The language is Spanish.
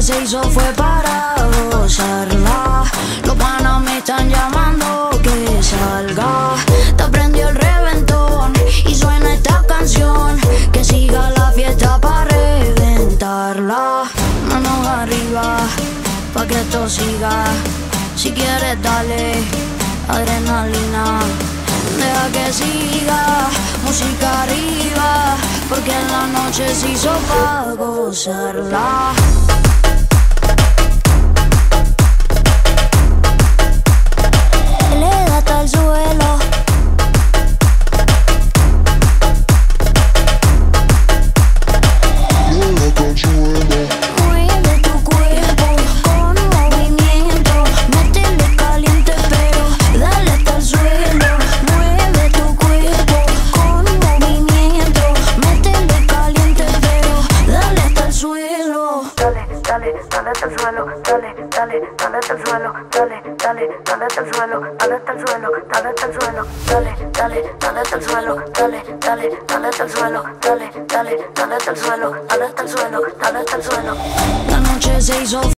se hizo fue para gozarla. Los panas me están llamando que salga. Te prendió el reventón y suena esta canción. Que siga la fiesta para reventarla. Manos arriba, pa' que esto siga. Si quieres dale adrenalina. Deja que siga, música arriba, porque en la noche se hizo pa' gozarla. Le da hasta el suelo. Mueve tu cuerpo con movimiento. Métele caliente pero dale hasta el suelo. Mueve tu cuerpo con movimiento. Métele caliente pero dale hasta el suelo. Dale, dale, dale hasta el suelo. Dale, dale, dale hasta el suelo. Dale, dale, dale hasta el suelo. Dale hasta el suelo. Dale hasta el suelo. Dale, dale, dale hasta el suelo. Dale, dale, dale hasta el suelo. Dale, dale, dale hasta el suelo. Dale hasta el suelo. Dale hasta el suelo. La noche se hizo